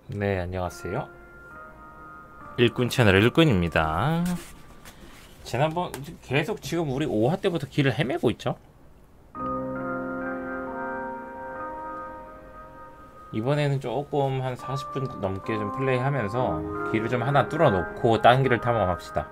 네, 안녕하세요. 일꾼 채널 일꾼입니다. 지난번 계속 지금 우리 5화 때부터 길을 헤매고 있죠? 이번에는 조금 한 40분 넘게 좀 플레이하면서 길을 좀 하나 뚫어놓고 딴 길을 탐험합시다.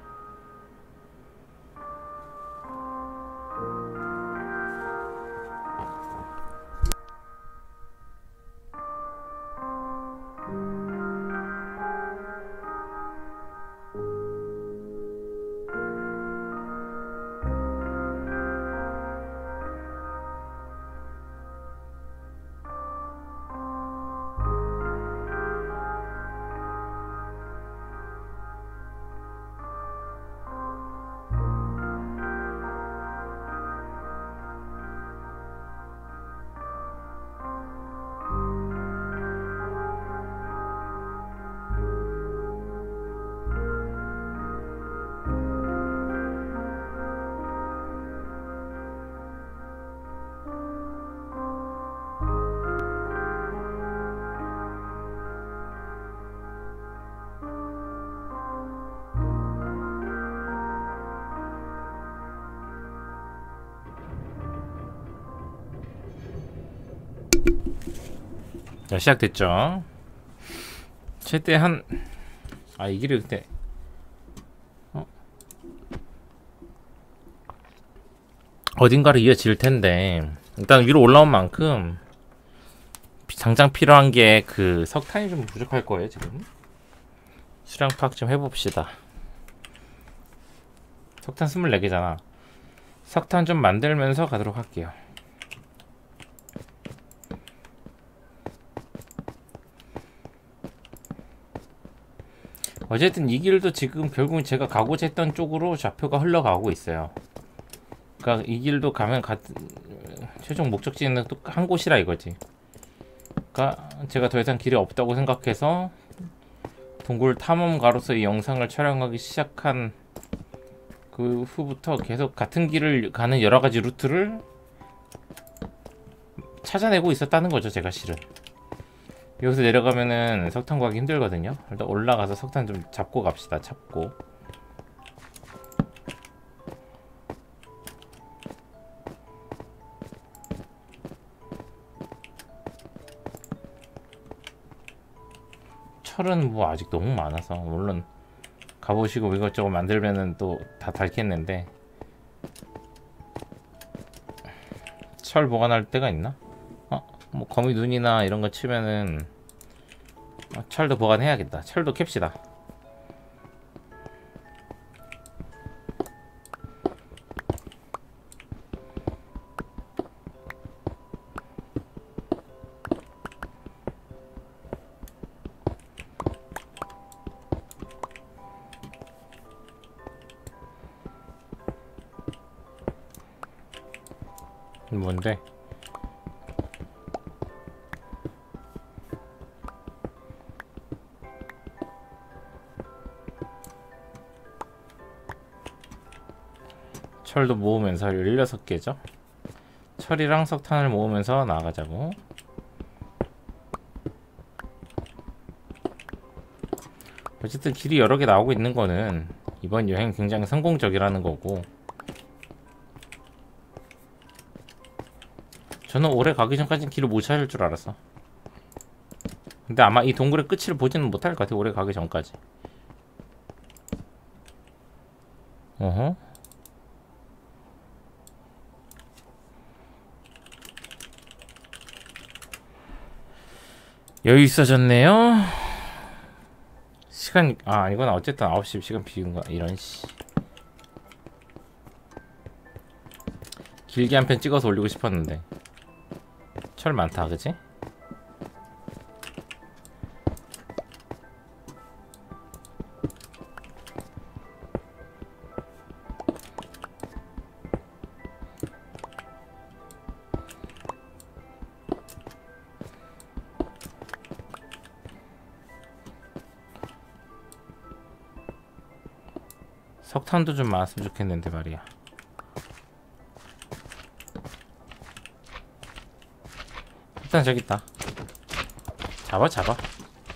자, 시작됐죠? 최대한 이 길이 그때 어딘가로 이어질 텐데 일단 위로 올라온 만큼 당장 필요한 게 그 석탄이 좀 부족할 거예요. 지금 수량 파악 좀 해봅시다. 석탄 24개잖아. 석탄 좀 만들면서 가도록 할게요. 어쨌든 이 길도 지금 결국은 제가 가고자 했던 쪽으로 좌표가 흘러가고 있어요. 그러니까 이 길도 가면 최종 목적지는 또 한 곳이라 이거지. 그러니까 제가 더 이상 길이 없다고 생각해서 동굴 탐험가로서 이 영상을 촬영하기 시작한 그 후부터 계속 같은 길을 가는 여러 가지 루트를 찾아내고 있었다는 거죠, 제가 실은. 여기서 내려가면은 석탄 구하기 힘들거든요. 일단 올라가서 석탄 좀 잡고 갑시다. 잡고. 철은 뭐 아직 너무 많아서 물론 가보시고 이것저것 만들면은 또 다 닳겠는데 철 보관할 데가 있나? 뭐 거미 눈이나 이런 거 치면은 철도 보관해야겠다. 철도 캡시다. 뭔데? 철도 모으면서 16개죠? 철이랑 석탄을 모으면서 나가자고. 어쨌든 길이 여러 개 나오고 있는 거는 이번 여행 굉장히 성공적이라는 거고, 저는 올해 가기 전까지는 길을 못 찾을 줄 알았어. 근데 아마 이 동굴의 끝을 보지는 못할 것 같아. 올해 가기 전까지. 어허. 여유 있어졌네요. 시간 이건 어쨌든 9시 시간 비운 거야. 이런 씨. 길게 한 편 찍어서 올리고 싶었는데. 철 많다, 그치? 석탄도 좀 많았으면 좋겠는데 말이야. 일단 저기 있다. 잡아.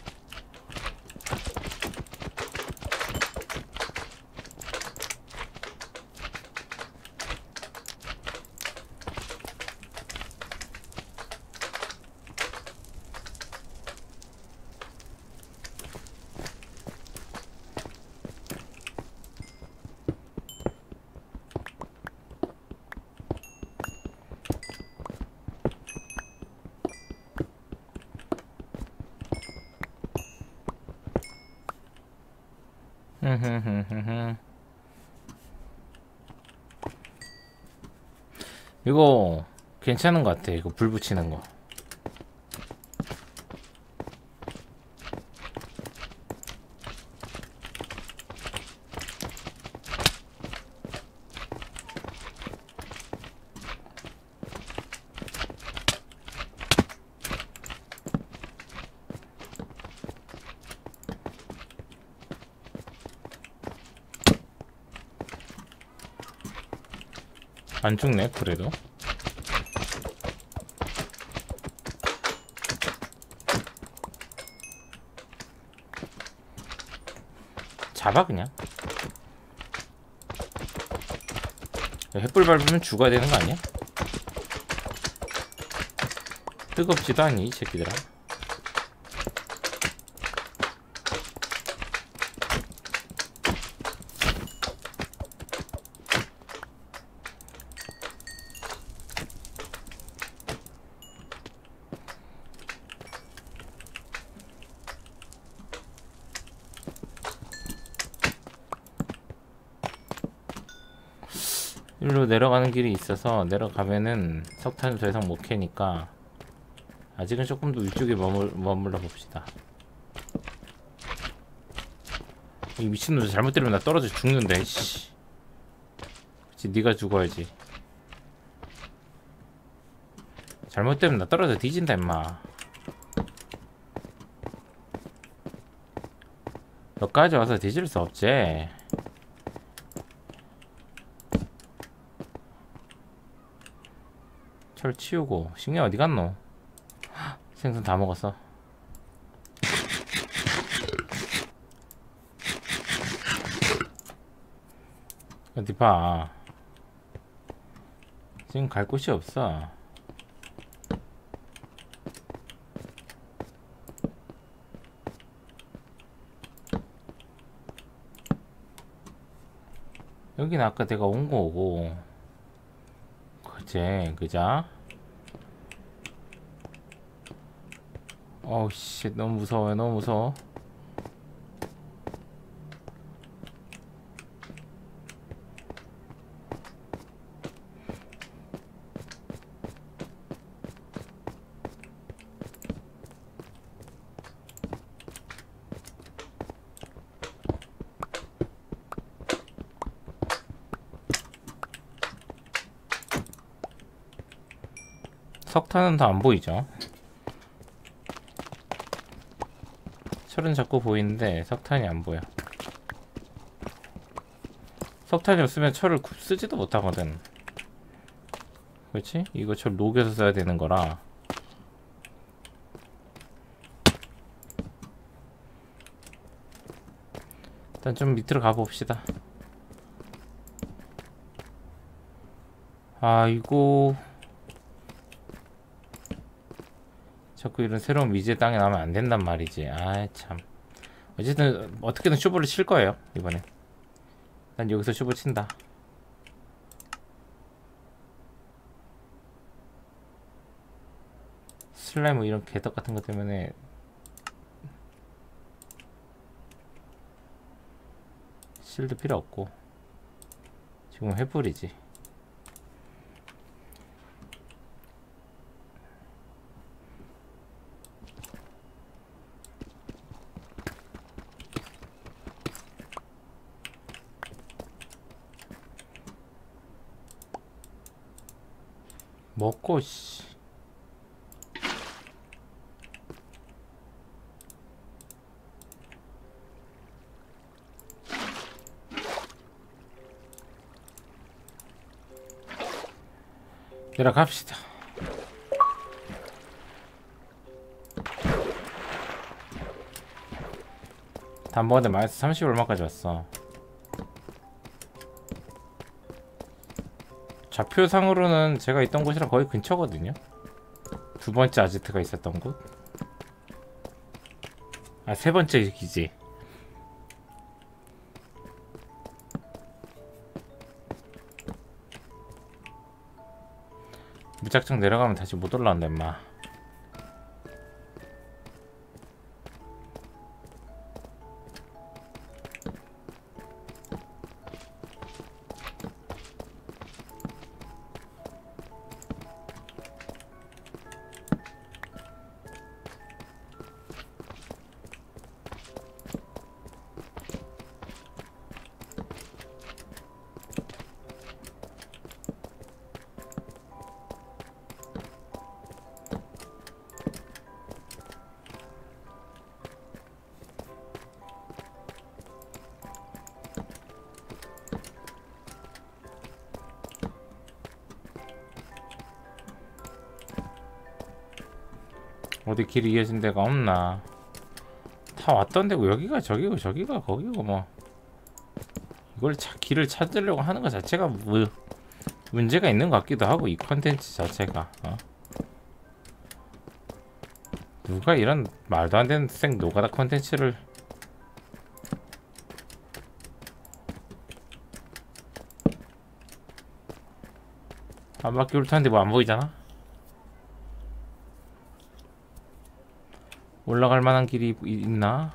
이거 괜찮은 것 같아. 이거 불 붙이는 거. 안 죽네 그래도. 잡아 그냥. 햇불 밟으면 죽어야 되는 거 아니야? 뜨겁지도 않니 이 새끼들아. 일로 내려가는 길이 있어서 내려가면은 석탄을 더 이상 못 캐니까 아직은 조금 더 위쪽에 머물러 봅시다. 이 미친놈들 잘못 때리면 나 떨어져 죽는데. 씨. 그치, 네가 죽어야지. 잘못 때리면 나 떨어져 뒤진다 임마. 너까지 와서 뒤질 수 없지. 철 치우고. 식량 어디 갔노? 생선 다 먹었어. 어디 봐. 지금 갈 곳이 없어. 여기는 아까 내가 온 거고. 그치, 그자? 어우 씨, 너무 무서워요. 너무 무서워. 석탄은 다 안 보이죠? 철은 자꾸 보이는데 석탄이 안 보여. 석탄이 없으면 철을 쓰지도 못하거든. 그렇지? 이거 철 녹여서 써야 되는 거라. 일단 좀 밑으로 가봅시다. 아이고, 자꾸 이런 새로운 미지의 땅에 나오면 안 된단 말이지. 아이 참. 어쨌든 어떻게든 슈퍼를 칠 거예요 이번에. 난 여기서 슈퍼 친다. 슬라임 뭐 이런 개떡 같은 것 때문에 실드 필요 없고 지금 횃불이지. 먹고 씨. 내려갑시다. 단번에 마이너스 30 얼마까지 왔어. 좌표상으로는 제가 있던 곳이랑 거의 근처거든요. 두 번째 아지트가 있었던 곳. 아, 세 번째 기지. 무작정 내려가면 다시 못 올라온다 임마. 어디 길이 이어진 데가 없나? 다 왔던 데고 여기가 저기고 저기가 거기고 뭐 이걸 길을 찾으려고 하는 것 자체가 뭐 문제가 있는 것 같기도 하고 이 컨텐츠 자체가 누가 이런 말도 안 되는 생 노가다 컨텐츠를 한 바퀴 훑었는데 뭐 안 보이잖아? 올라갈 만한 길이 있나?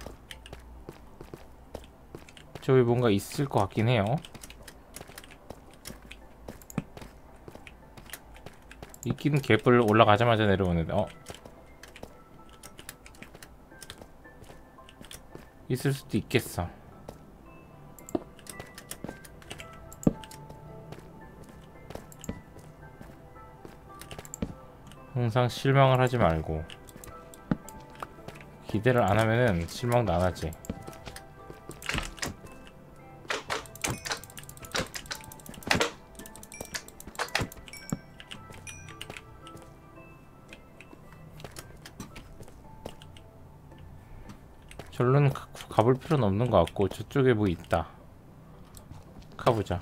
저기 뭔가 있을 것 같긴 해요. 있긴 개뿔 올라가자마자 내려오는데 있을 수도 있겠어. 항상 실망을 하지 말고 기대를 안 하면은 실망도 안 하지. 절로는 가볼 필요는 없는 것 같고 저쪽에 뭐 있다. 가보자.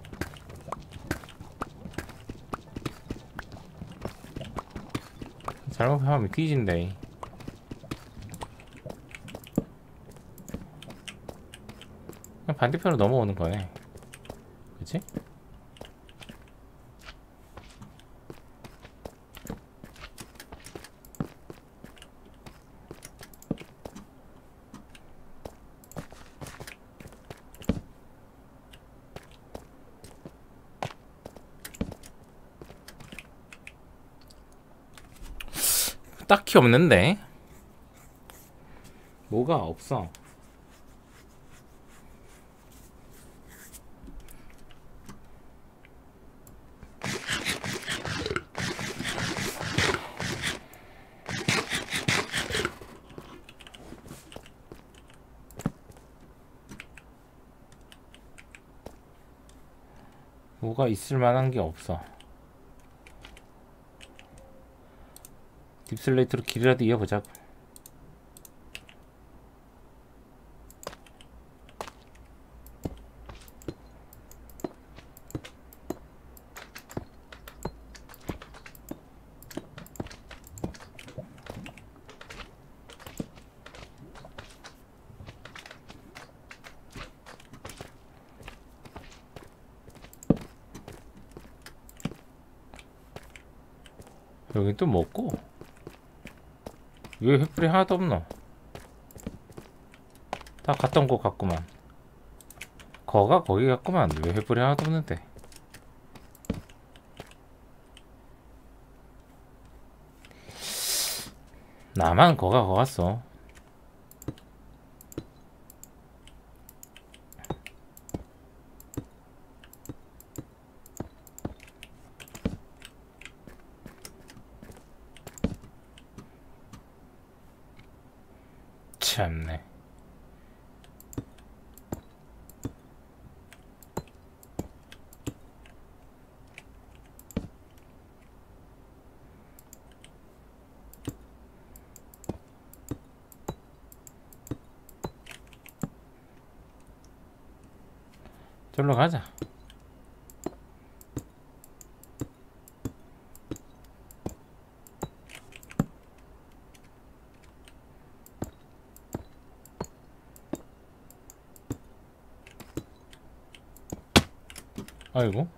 잘못하면 뒤진대. 그냥 반대편으로 넘어오는 거네. 그치? 딱히 없는데? 뭐가 없어. 뭐가 있을 만한 게 없어. 딥슬레이트로 길이라도 이어보자. 여긴 또 먹고 왜 횃불이 하나도 없노? 다 갔던 곳 같구만. 거가 거기 같구만. 왜 횃불이 하나도 없는데? 나만 거가 거 갔어. 참네. 저로 가자. 아이고.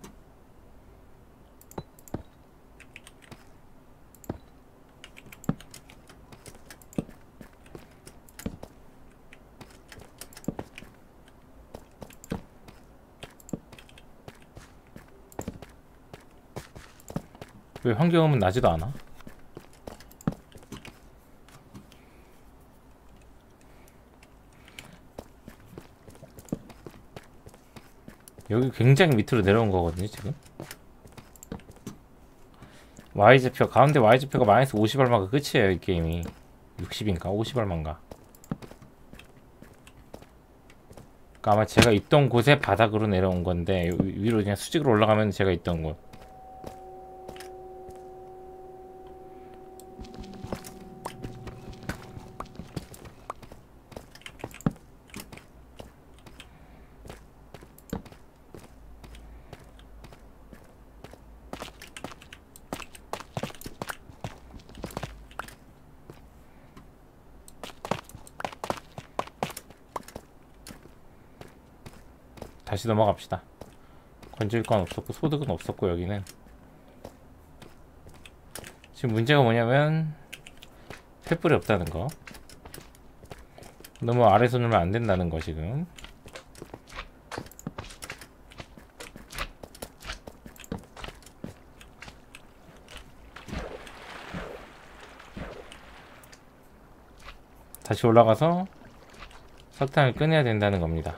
왜 환경음은 나지도 않아? 여기 굉장히 밑으로 내려온 거거든요 지금. Y좌표 가운데 Y좌표가 마이너스 50얼마가 끝이에요 이 게임이. 60인가 50얼마인가. 그러니까 아마 제가 있던 곳에 바닥으로 내려온 건데 위로 그냥 수직으로 올라가면 제가 있던 곳. 다시 넘어갑시다. 건질 건 없었고 소득은 없었고 여기는 지금 문제가 뭐냐면 횃불이 없다는 거. 너무 아래서 누르면 안 된다는 거 지금. 다시 올라가서 석탄을 꺼내야 된다는 겁니다.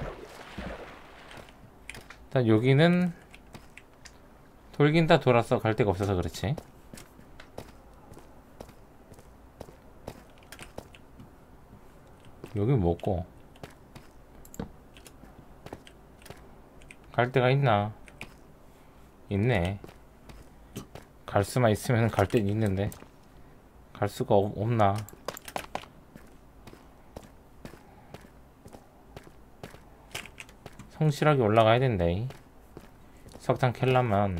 일단 여기는 돌긴 다 돌았어. 갈 데가 없어서 그렇지. 여기 뭐고 갈 데가 있나? 있네. 갈 수만 있으면 갈 데는 있는데 갈 수가 없나? 성실하게 올라가야 된대. 석탄 캘라면.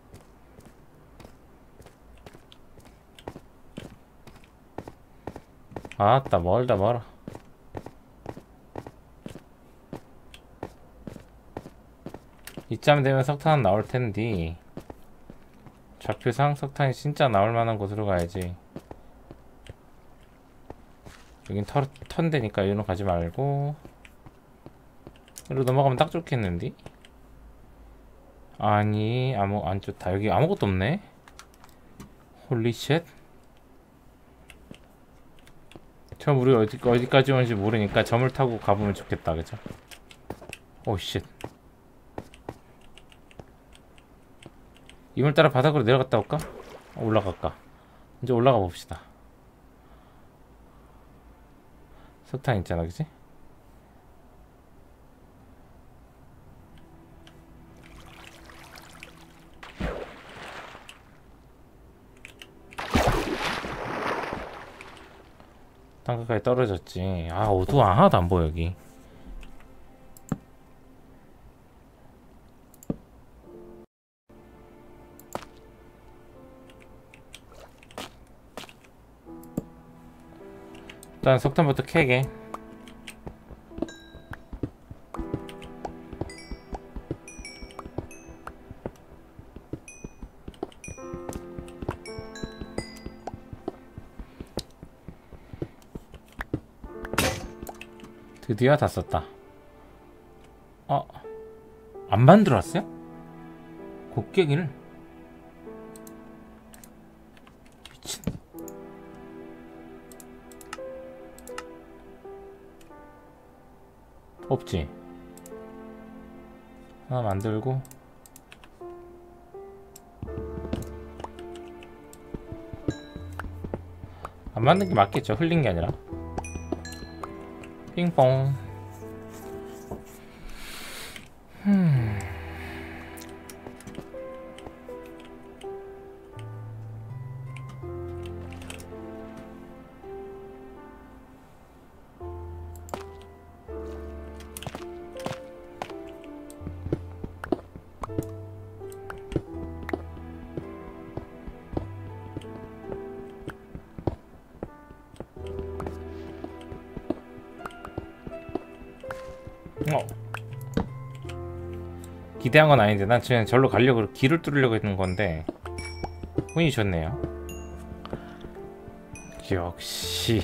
아따 멀다 멀어. 이쯤 되면 석탄 나올 텐데 좌표상 석탄이 진짜 나올 만한 곳으로 가야지. 여긴 턴 되니까 여기로 가지 말고 여기로 넘어가면 딱 좋겠는데? 아니 안 좋다. 여기 아무것도 없네. 홀리쉣. 처음 우리 어디까지 오는지 모르니까 점을 타고 가보면 좋겠다. 그죠? 오쉣. 이물 따라 바닥으로 내려갔다 올까? 올라갈까? 이제 올라가 봅시다. 석탄 있잖아, 그치? 땅끝까지 떨어졌지. 아, 어두워. 하나도 안 보여, 여기. 일단 석탄부터 캐게. 드디어 다 썼다. 안 만들었어요? 곡괭이를? 미친. 없지. 하나 만들고 안 만든 게 맞겠죠. 흘린 게 아니라. 핑퐁. 기대한 건 아닌데 난 그냥 절로 가려고 길을 뚫으려고 했는 건데 운이 좋네요. 역시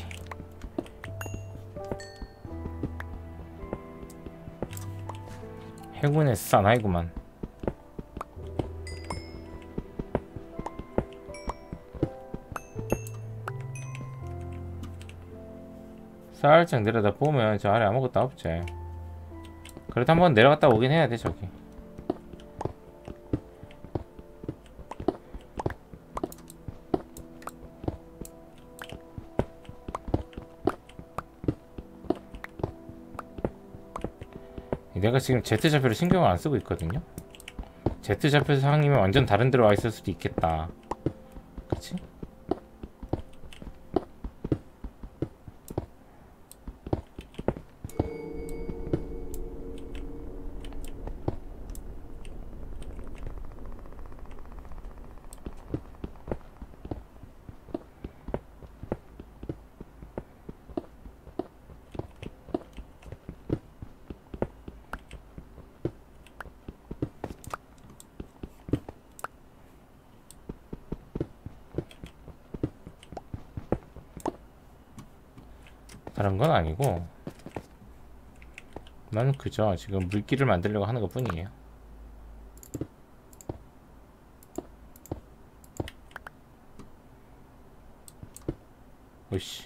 행운의 사나이구만. 살짝 내려다 보면 저 아래 아무것도 없지. 그래도 한번 내려갔다 오긴 해야 돼. 저기 내가 지금 Z좌표를 신경을 안 쓰고 있거든요. Z좌표 상이면 완전 다른 데로 와 있을 수도 있겠다. 그치? 다른 건 아니고 나는 그저 지금 물기를 만들려고 하는 것 뿐이에요. 오이씨.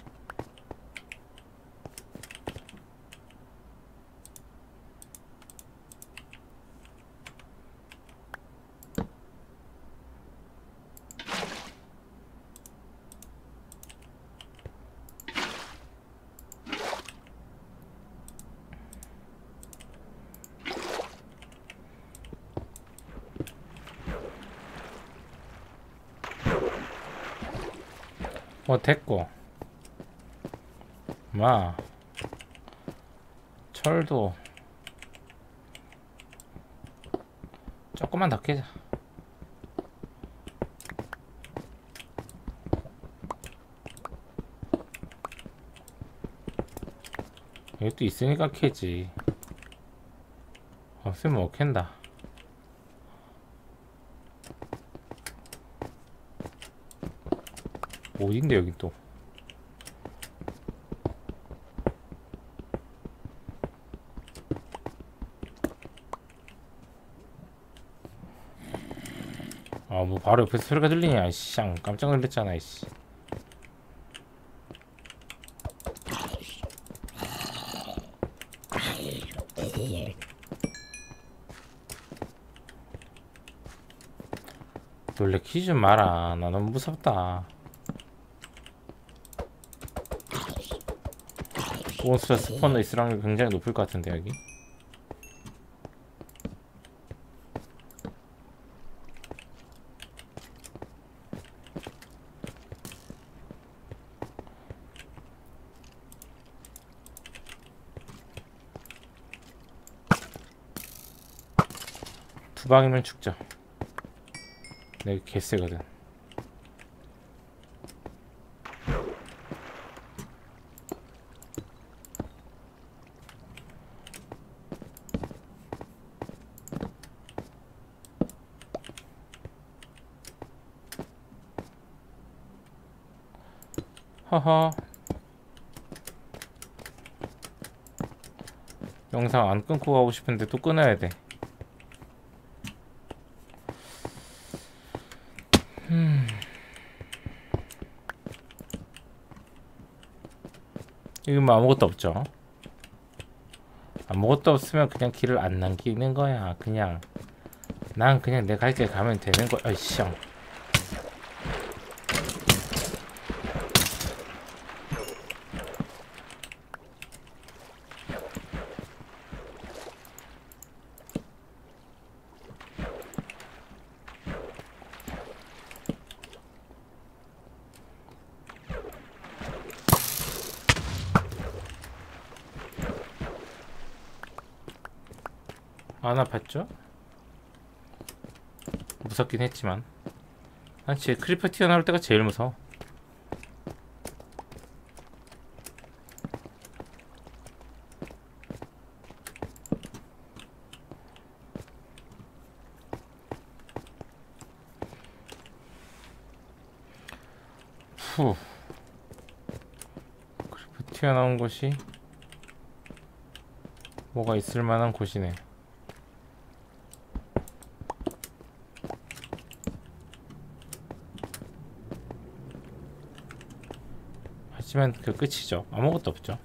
됐고 철도 조금만 더 캐자. 이것도 있으니까 캐지. 없으면 못 캔다. 어딘데 여기 또. 뭐 바로 옆에서 소리가 들리냐. 씨, 깜짝 놀랐잖아. 이씨. 놀래키지 좀 마라. 나 너무 무섭다. 몬스터 스포너 있을 확률이 굉장히 높을 것 같은데 여기. 두 방이면 죽죠. 내가 개쎄거든. 허허. 영상 안 끊고 가고 싶은데 또 끊어야 돼. 이건 뭐 아무것도 없죠. 아무것도 없으면 그냥 길을 안 남기는 거야. 그냥 난 그냥 내 갈 길 가면 되는 거야. 아이씨. 안 아팠죠? 무섭긴 했지만 난 진짜 크리퍼 튀어나올 때가 제일 무서워. 후. 크리퍼 튀어나온 곳이 뭐가 있을 만한 곳이네. 하지만 그 끝이죠. 아무것도 없죠.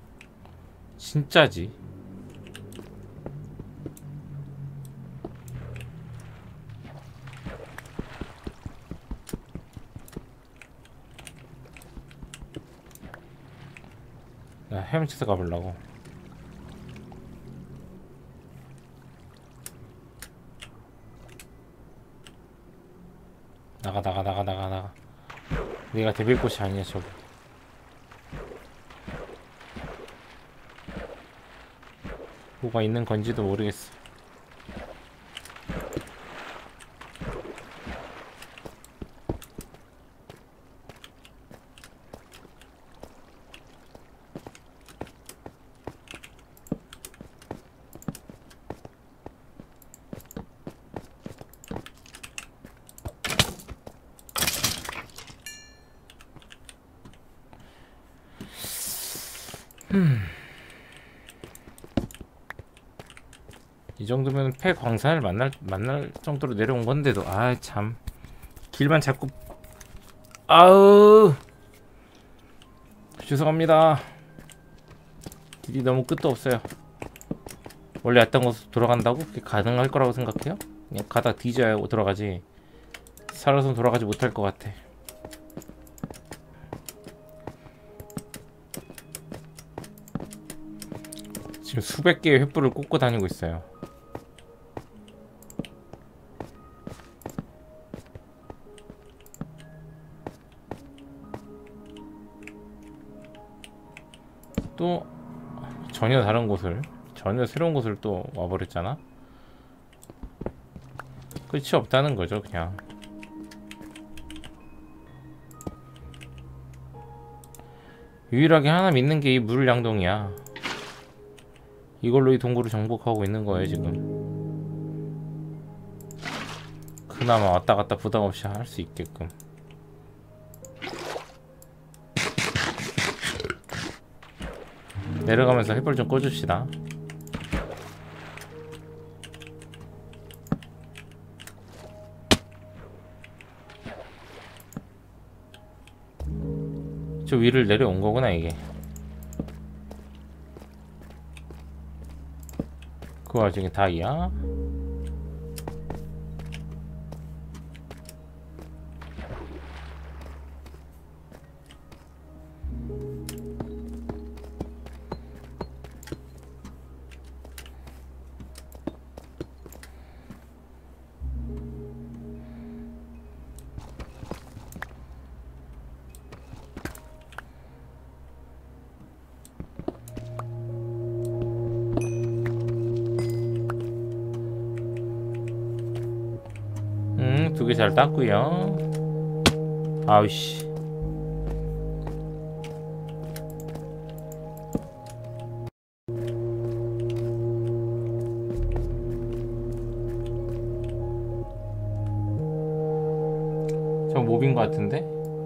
진짜지. 나 헤엄쳐서 가보려고. 나가. 내가 데빌 곳이 아니야 저기. 뭐가 있는 건지도 모르겠어. 이 정도면 폐광산을 만날 정도로 내려온 건데도 아 참 길만 자꾸 아우 죄송합니다. 길이 너무 끝도 없어요. 원래 왔던 곳으로 돌아간다고? 그게 가능할 거라고 생각해요? 그냥 가다 뒤져야 돌아가지 살아서 돌아가지 못할 것 같아. 지금 수백 개의 횃불을 꽂고 다니고 있어요. 또 전혀 다른 곳을 전혀 새로운 곳을 또 와버렸잖아. 끝이 없다는 거죠 그냥. 유일하게 하나 믿는 게 이 물량동이야. 이걸로 이 동굴을 정복하고 있는 거예요 지금. 그나마 왔다 갔다 부담 없이 할 수 있게끔. 내려가면서 횃불 좀 꽂읍시다. 저 위를 내려온 거구나 이게. 그 와중에 다이아. 두 개 잘 땄구요. 아우씨. 저 몹인 것 같은데?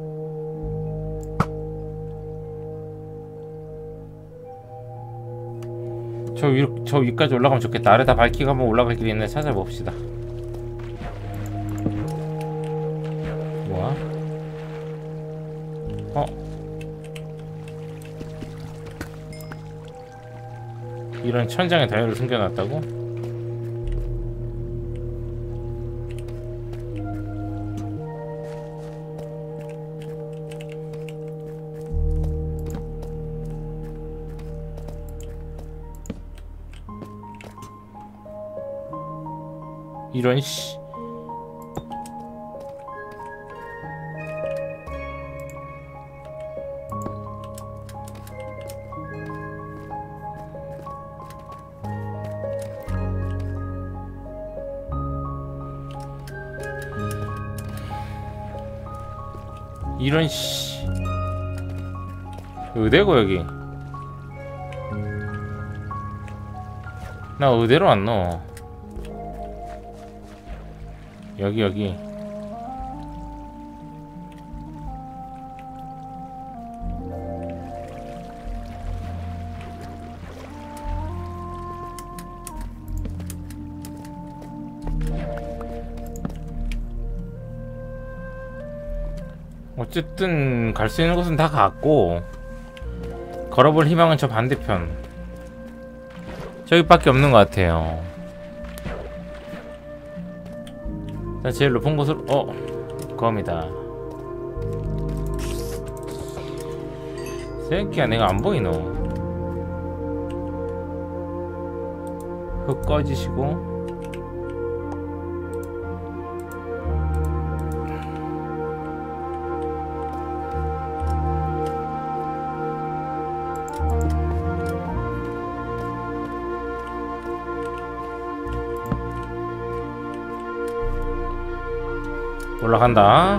저 위까지 올라가면 좋겠다. 아래다 밝히고 한번 올라갈 길이 있나 찾아봅시다. 이런 천장에 다이아를 숨겨놨다고? 이런 씨. 이런 씨. 의대고 여기. 나 의대로 안 넣어. 여기. 어쨌든 갈 수 있는 곳은 다 갔고 걸어볼 희망은 저 반대편 저기밖에 없는 것 같아요. 자, 제일 높은 곳으로 검이다. 새끼야 내가 안 보이노. 흙 꺼지시고 올라간다.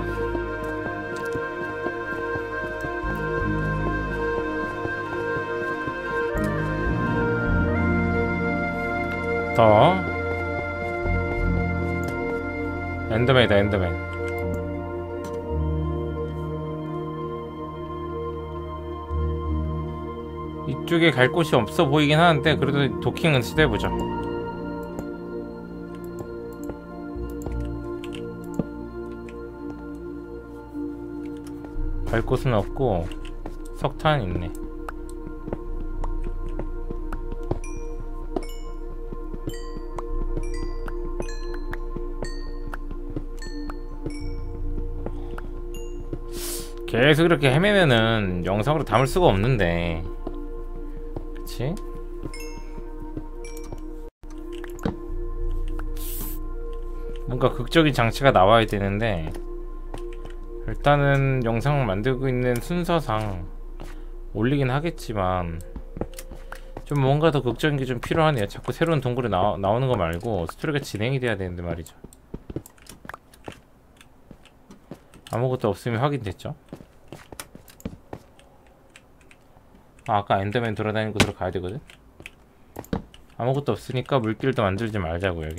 더 엔더맨이다. 엔더맨. 이쪽에 갈 곳이 없어 보이긴 하는데 그래도 도킹은 시도해보죠. 갈 곳은 없고 석탄 있네. 계속 이렇게 헤매면은 영상으로 담을 수가 없는데, 그치? 뭔가 극적인 장치가 나와야 되는데 일단은 영상을 만들고 있는 순서상 올리긴 하겠지만 좀 뭔가 더 극적인 게 좀 필요하네요. 자꾸 새로운 동굴이 나오는 거 말고 스토리가 진행이 돼야 되는데 말이죠. 아무것도 없으면 확인됐죠. 아까 엔더맨 돌아다니는 곳으로 가야 되거든. 아무것도 없으니까 물길도 만들지 말자고. 여기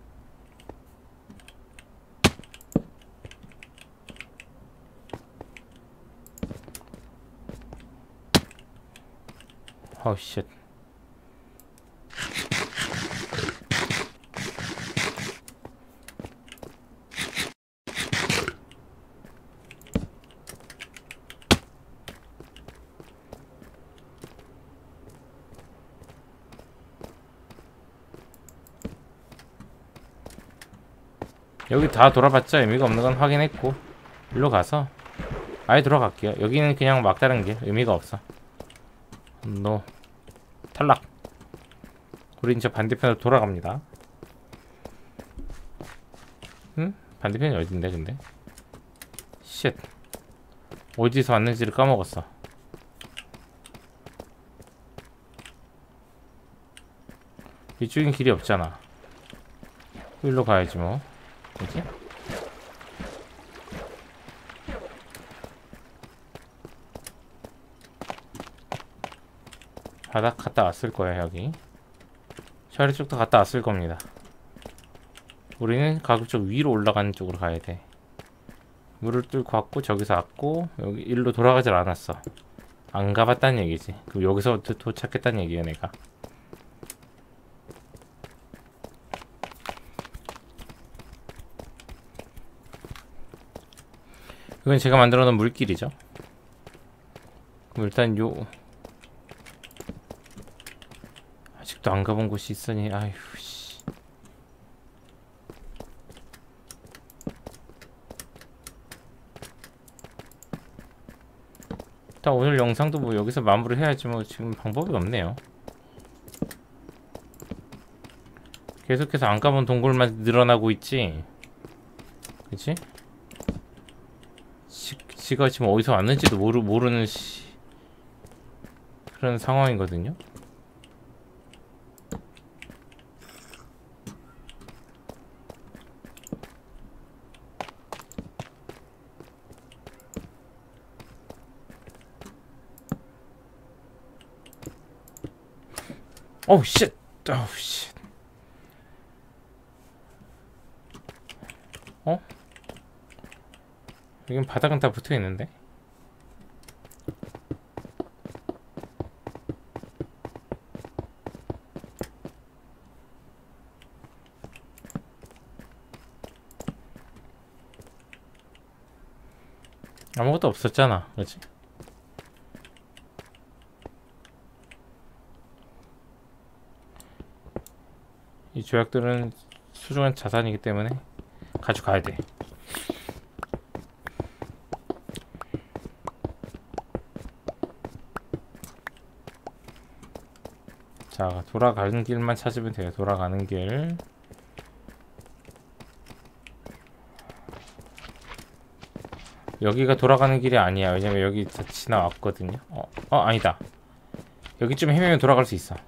어우 쉣. 여기 다 돌아봤자 의미가 없는 건 확인했고 일로 가서 아예 돌아갈게요. 여기는 그냥 막다른 길, 의미가 없어. 노 탈락. 우리 이제 반대편으로 돌아갑니다. 응? 반대편이 어딘데 근데? 쉣. 어디서 왔는지를 까먹었어. 이쪽엔 길이 없잖아. 일로 가야지 뭐. 뭐지? 바닥 갔다 왔을 거야. 여기 저 아래쪽도 갔다 왔을 겁니다. 우리는 가급적 위로 올라가는 쪽으로 가야 돼. 물을 뚫고 왔고 저기서 왔고 여기 일로 돌아가질 않았어. 안 가봤다는 얘기지. 그럼 여기서 도착했다는 얘기야 내가. 이건 제가 만들어 놓은 물길이죠. 그럼 일단 요 아직도 안 가본 곳이 있으니 아휴 씨. 일단 오늘 영상도 뭐 여기서 마무리 해야지 뭐. 지금 방법이 없네요. 계속해서 안 가본 동굴만 늘어나고 있지. 그치? 지가 지금 어디서 왔는지도 모르는 그런 상황이거든요. 어우 쉣. 어우 쉣. 어? 여긴 바닥은 다 붙어있는데? 아무것도 없었잖아, 그치? 이 조약들은 소중한 자산이기 때문에 가져가야 돼. 자, 돌아가는 길만 찾으면 돼요. 돌아가는 길. 여기가 돌아가는 길이 아니야. 왜냐면 여기 다 지나왔거든요. 아니다. 여기쯤 헤매면 돌아갈 수 있어.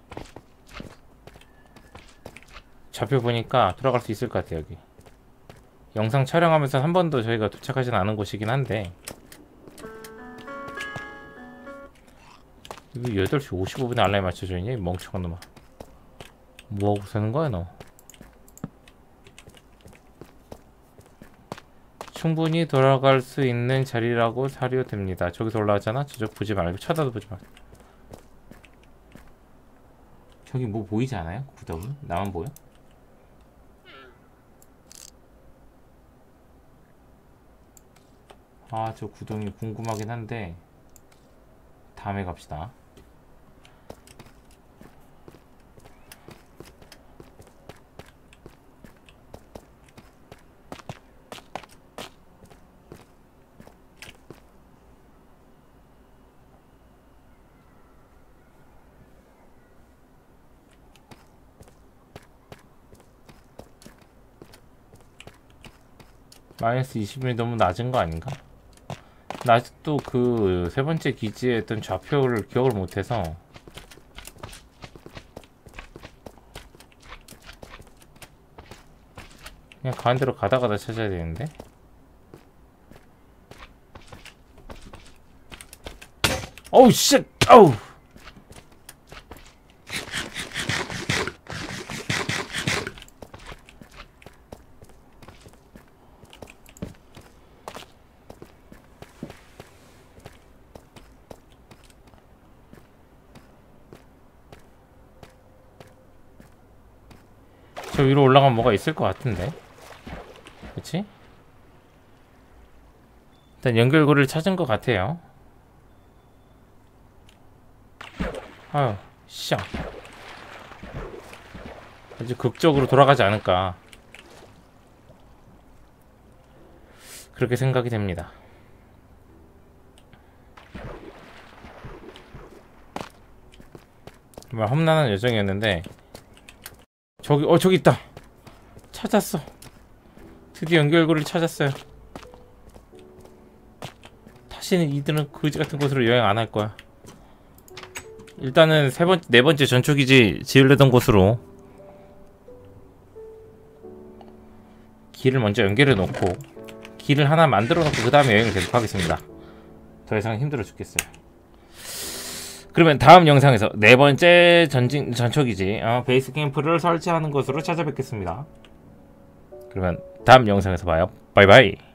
좌표 보니까 돌아갈 수 있을 것 같아. 여기 영상 촬영하면서 한 번도 저희가 도착하진 않은 곳이긴 한데 여기 8시 55분에 알람이 맞춰져 있냐? 이 멍청한 놈아. 뭐하고 사는 거야 너? 충분히 돌아갈 수 있는 자리라고 사료됩니다. 저기서 올라가잖아? 저쪽 보지 말고 쳐다도 보지 마. 저기 뭐 보이지 않아요? 구덩이? 나만 보여? 아, 저 구덩이 궁금하긴 한데 다음에 갑시다. 마이너스 20이 너무 낮은 거 아닌가? 나 아직도 그 세 번째 기지에 있던 좌표를 기억을 못해서. 그냥 가는 대로 가다가다 찾아야 되는데. 어우 쉣! 어우! 저 위로 올라가면 뭐가 있을 것 같은데, 그치? 일단 연결고리를 찾은 것 같아요. 아유, 씨. 아주 극적으로 돌아가지 않을까, 그렇게 생각이 됩니다. 정말 험난한 여정이었는데, 저기 있다. 찾았어. 드디어 연결고리를 찾았어요. 다시는 이들은 거지 같은 곳으로 여행 안 할 거야. 일단은 네 번째 전초기지 지으려던 곳으로 길을 먼저 연결해 놓고, 길을 하나 만들어 놓고 그 다음에 여행을 계속 하겠습니다. 더 이상 힘들어 죽겠어요. 그러면 다음 영상에서 네 번째 전초기지 베이스 캠프를 설치하는 것으로 찾아뵙겠습니다. 그러면 다음 영상에서 봐요. 바이바이.